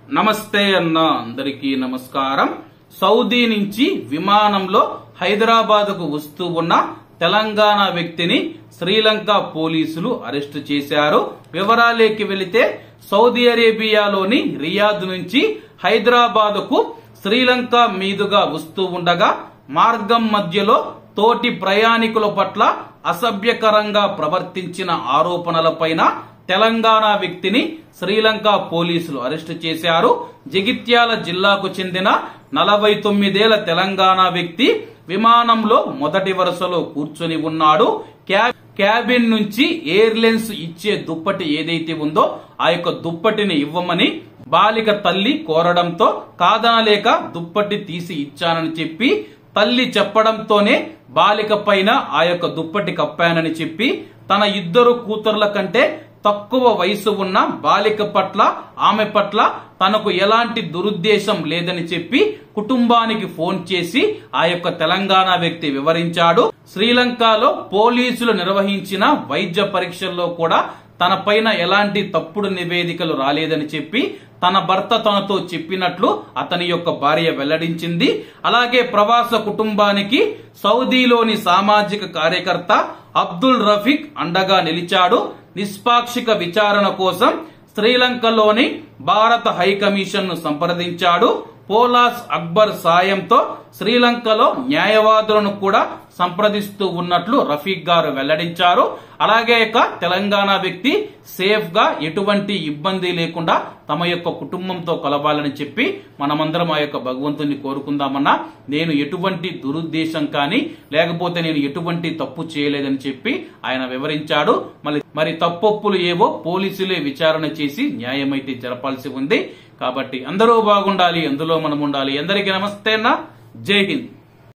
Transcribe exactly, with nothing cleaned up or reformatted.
నమస్తే అన్న అందరికీ నమస్కారం. సౌదీ నుంచి విమానంలో హైదరాబాద్ కు వస్తూ ఉన్న తెలంగాణ వ్యక్తిని శ్రీలంక పోలీసులు అరెస్టు చేశారు. వివరాలేకి వెళితే సౌదీ అరేబియాలోని రియాద్ నుంచి హైదరాబాద్ కు శ్రీలంక మీదుగా వస్తూ ఉండగా మార్గం మధ్యలో తోటి ప్రయాణికుల పట్ల అసభ్యకరంగా ప్రవర్తించిన ఆరోపణలపైన తెలంగాణ వ్యక్తిని శ్రీలంక పోలీసులు అరెస్టు చేశారు. జగిత్యాల జిల్లాకు చెందిన నలభై తొమ్మిదేళ్ల తెలంగాణ వ్యక్తి విమానంలో మొదటి వరుసలో కూర్చొని ఉన్నాడు. క్యాబిన్ నుంచి ఎయిర్లైన్స్ ఇచ్చే దుప్పటి ఏదైతే ఉందో ఆ యొక్క దుప్పటిని ఇవ్వమని బాలిక తల్లి కోరడంతో కాదనలేక దుప్పటి తీసి ఇచ్చానని చెప్పి తల్లి చెప్పడంతోనే బాలిక పైన ఆ యొక్క దుప్పటి కప్పానని చెప్పి తన ఇద్దరు కూతుర్ల కంటే తక్కువ వయసు ఉన్న బాలిక పట్ల ఆమె పట్ల తనకు ఎలాంటి దురుద్దేశం లేదని చెప్పి కుటుంబానికి ఫోన్ చేసి ఆ యొక్క తెలంగాణ వ్యక్తి వివరించాడు. శ్రీలంకలో పోలీసులు నిర్వహించిన వైద్య పరీక్షల్లో కూడా తన పైన ఎలాంటి తప్పుడు నివేదికలు రాలేదని చెప్పి తన భర్త తనతో చెప్పినట్లు అతని యొక్క భార్య వెల్లడించింది. అలాగే ప్రవాస కుటుంబానికి సౌదీలోని సామాజిక కార్యకర్త అబ్దుల్ రఫీక్ అండగా నిలిచాడు. నిష్పాక్షిక విచారణ కోసం శ్రీలంకలోని భారత హై కమిషన్ ను సంప్రదించాడు. పోలాస్ అక్బర్ సాయంతో శ్రీలంకలో న్యాయవాదులను కూడా సంప్రదిస్తూ ఉన్నట్లు రఫీక్ గారు వెల్లడించారు. అలాగే తెలంగాణ వ్యక్తి సేఫ్ గా ఎటువంటి ఇబ్బంది లేకుండా తమ యొక్క కుటుంబంతో కలవాలని చెప్పి మనమందరం ఆ యొక్క భగవంతుని కోరుకుందామన్నా. నేను ఎటువంటి దురుద్దేశం కానీ లేకపోతే నేను ఎటువంటి తప్పు చేయలేదని చెప్పి ఆయన వివరించాడు. మళ్ళీ మరి తప్పొప్పులు ఏవో పోలీసులే విచారణ చేసి న్యాయమైతే జరపాల్సి ఉంది. కాబట్టి అందరూ బాగుండాలి, అందులో మనం ఉండాలి. అందరికీ నమస్తే అన్న, జై హింద్.